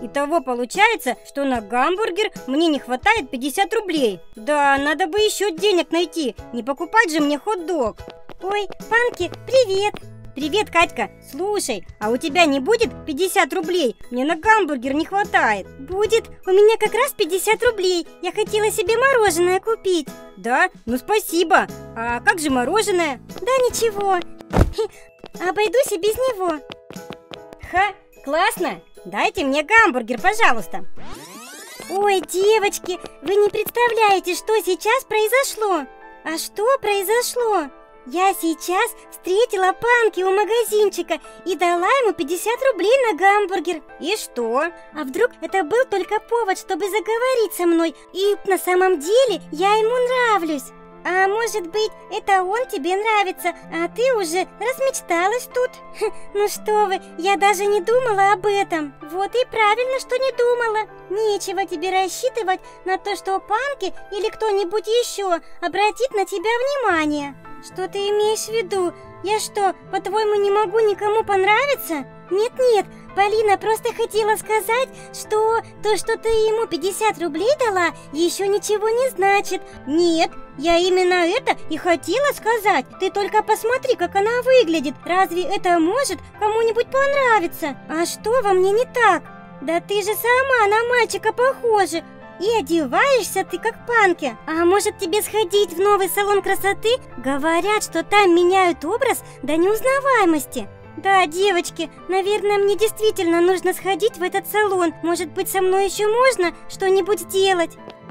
Итого получается, что на гамбургер мне не хватает 50 рублей. Да, надо бы еще денег найти, не покупать же мне хот-дог. Ой, Панки, привет! Привет, Катька. Слушай, а у тебя не будет 50 рублей? Мне на гамбургер не хватает. Будет, у меня как раз 50 рублей. Я хотела себе мороженое купить. Да? Ну спасибо. А как же мороженое? Да ничего. Обойдусь и без него. Ха, классно. Дайте мне гамбургер, пожалуйста. Ой, девочки, вы не представляете, что сейчас произошло. А что произошло? Я сейчас встретила Панки у магазинчика и дала ему 50 рублей на гамбургер. И что? А вдруг это был только повод, чтобы заговорить со мной, и на самом деле я ему нравлюсь? А может быть, это он тебе нравится, а ты уже размечталась тут? Ну что вы, я даже не думала об этом. Вот и правильно, что не думала. Нечего тебе рассчитывать на то, что Панки или кто-нибудь еще обратит на тебя внимание. Что ты имеешь в виду? Я что, по-твоему, не могу никому понравиться? Нет-нет, Полина просто хотела сказать, что то, что ты ему 50 рублей дала, еще ничего не значит. Нет, я именно это и хотела сказать. Ты только посмотри, как она выглядит. Разве это может кому-нибудь понравиться? А что во мне не так? Да ты же сама на мальчика похожа. И одеваешься ты как Панки. А может тебе сходить в новый салон красоты? Говорят, что там меняют образ до неузнаваемости. Да, девочки, наверное, мне действительно нужно сходить в этот салон. Может быть, со мной еще можно что-нибудь сделать?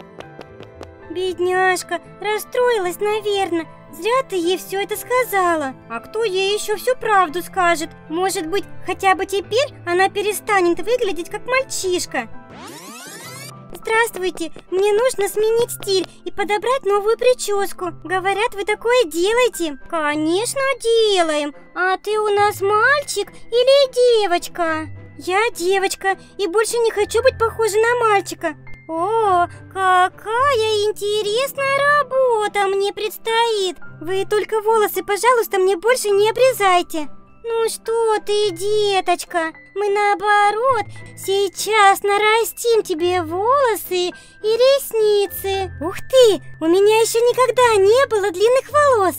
Бедняжка, расстроилась, наверное. Зря ты ей все это сказала. А кто ей еще всю правду скажет? Может быть, хотя бы теперь она перестанет выглядеть как мальчишка. Здравствуйте, мне нужно сменить стиль и подобрать новую прическу. Говорят, вы такое делаете. Конечно, делаем. А ты у нас мальчик или девочка? Я девочка и больше не хочу быть похожа на мальчика. О, какая интересная работа мне предстоит. Вы только волосы, пожалуйста, мне больше не обрезайте. Ну что ты, деточка, мы наоборот сейчас нарастим тебе волосы и ресницы. Ух ты, у меня еще никогда не было длинных волос.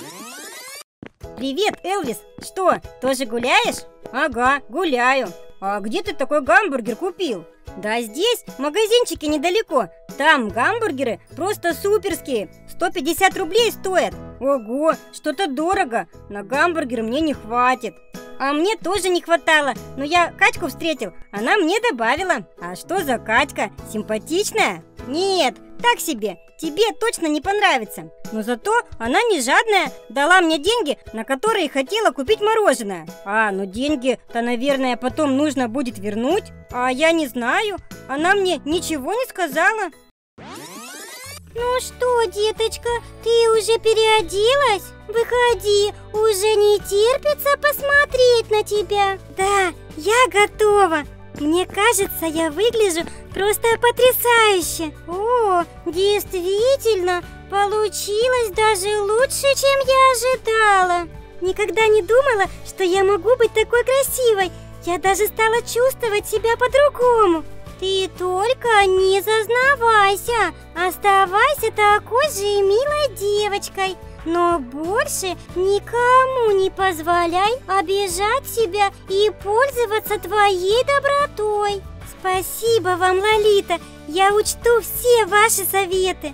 Привет, Элвис, что, тоже гуляешь? Ага, гуляю. А где ты такой гамбургер купил? Да здесь, в магазинчике недалеко. Там гамбургеры просто суперские. 150 рублей стоят. Ого, что-то дорого. На гамбургер мне не хватит. А мне тоже не хватало. Но я Катьку встретил, она мне добавила. А что за Катька? Симпатичная? Нет, так себе. Тебе точно не понравится. Но зато она не жадная. Дала мне деньги, на которые хотела купить мороженое. Ну деньги-то, наверное, потом нужно будет вернуть. А я не знаю. Она мне ничего не сказала. Ну что, деточка, ты уже переоделась? Выходи, уже не терпится посмотреть на тебя. Да, я готова. Мне кажется, я выгляжу просто потрясающе. О, действительно, получилось даже лучше, чем я ожидала. Никогда не думала, что я могу быть такой красивой. Я даже стала чувствовать себя по-другому. Ты только не зазнавайся, оставайся такой же милой девочкой. Но больше никому не позволяй обижать себя и пользоваться твоей добротой. Спасибо вам, Лолита, я учту все ваши советы.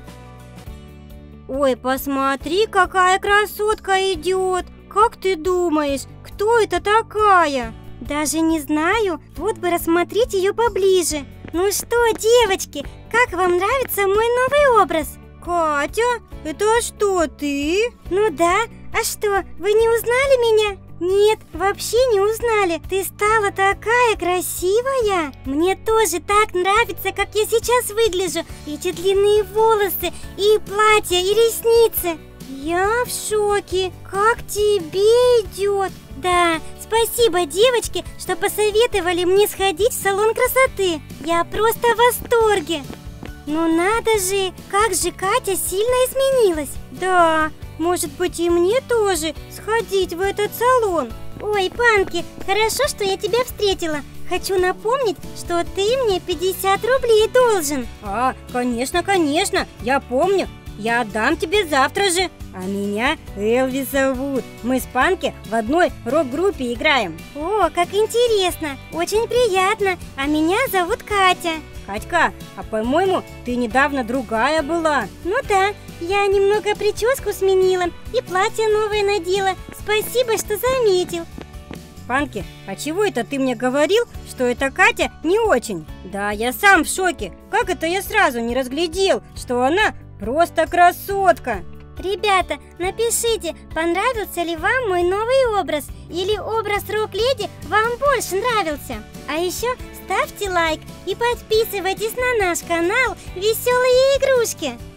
Ой, посмотри, какая красотка идет. Как ты думаешь, кто это такая? Даже не знаю, вот бы рассмотреть ее поближе. Ну что, девочки, как вам нравится мой новый образ? Катя, это что, ты? Ну да, а что, вы не узнали меня? Нет, вообще не узнали. Ты стала такая красивая. Мне тоже так нравится, как я сейчас выгляжу. Эти длинные волосы, и платье, и ресницы. Я в шоке, как тебе идет. Да, спасибо, девочки, что посоветовали мне сходить в салон красоты. Я просто в восторге. Ну надо же, как же Катя сильно изменилась. Да, может быть и мне тоже сходить в этот салон. Ой, Панки, хорошо, что я тебя встретила. хочу напомнить, что ты мне 50 рублей должен. Конечно, я помню. Я отдам тебе завтра же. А меня Элвис зовут. Мы с Панки в одной рок-группе играем. О, как интересно, очень приятно. А меня зовут Катя. Катька, а по-моему, ты недавно другая была. Ну да, я немного прическу сменила и платье новое надела. Спасибо, что заметил. Панки, а чего это ты мне говорил, что эта Катя не очень? Да, я сам в шоке. Как это я сразу не разглядел, что она просто красотка? Ребята, напишите, понравился ли вам мой новый образ, или образ рок-леди вам больше нравился. А еще ставьте лайк и подписывайтесь на наш канал «Веселые игрушки».